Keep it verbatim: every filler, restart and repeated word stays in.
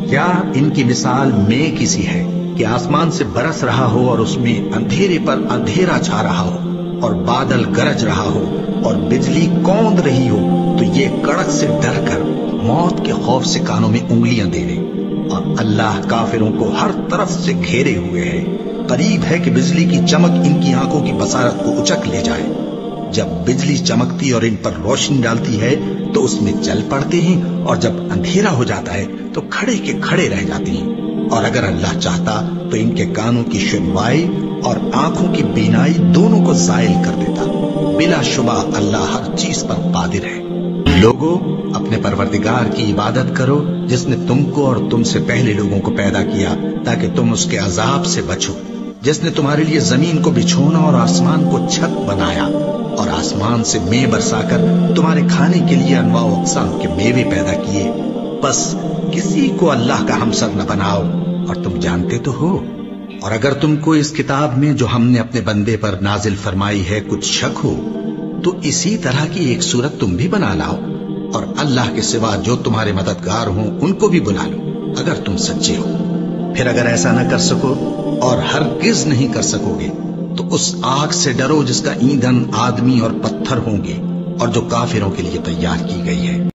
کیا ان کی مثال میں کسی ہے کہ آسمان سے برس رہا ہو اور اس میں اندھیرے پر اندھیرا چھا رہا ہو اور بادل گرج رہا ہو اور بجلی کوند رہی ہو تو یہ کڑک سے ڈر کر موت کے خوف سے کانوں میں انگلیاں دے دے، اور اللہ کافروں کو ہر طرف سے گھیرے ہوئے ہے۔ قریب ہے کہ بجلی کی چمک ان کی آنکھوں کی بصارت کو اچک لے جائے۔ جب بجلی چمکتی اور ان پر روشنی ڈالتی ہے تو اس میں چل پڑتے ہیں، اور جب اندھیرا ہو جاتا ہے تو کھڑے کے کھڑے رہ جاتے ہیں۔ اور اگر اللہ چاہتا تو ان کے کانوں کی سنوائی اور آنکھوں کی بینائی دونوں کو زائل کر دیتا۔ بلا شبہ اللہ ہر چیز پر قادر ہے۔ لوگو، اپنے پروردگار کی عبادت کرو جس نے تم کو اور تم سے پہلے لوگوں کو پیدا کیا تاکہ تم اس کے عذاب سے بچو، جس نے تمہارے لیے زمین کو بچھونا اور آسمان کو چھت بنایا، اور آسمان سے میوہ برسا کر تمہارے کھانے کے لیے انواع و اقسام کے میوے پیدا کیے۔ بس کسی کو اللہ کا ہمسر نہ بناؤ، اور تم جانتے تو ہو۔ اور اگر تم کو اس کتاب میں جو ہم نے اپنے بندے پر نازل فرمائی ہے کچھ شک ہو تو اسی طرح کی ایک صورت تم بھی بنا لاؤ، اور اللہ کے سوا جو تمہارے مددگار ہوں ان کو بھی بلا لو اگر تم سچے ہو۔ پھر اگر ایسا نہ کر سکو اور ہرگز نہیں کر سکو گے تو اس آگ سے ڈرو جس کا ایندھن آدمی اور پتھر ہوں گے اور جو کافروں کے لیے تیار کی گئی ہے۔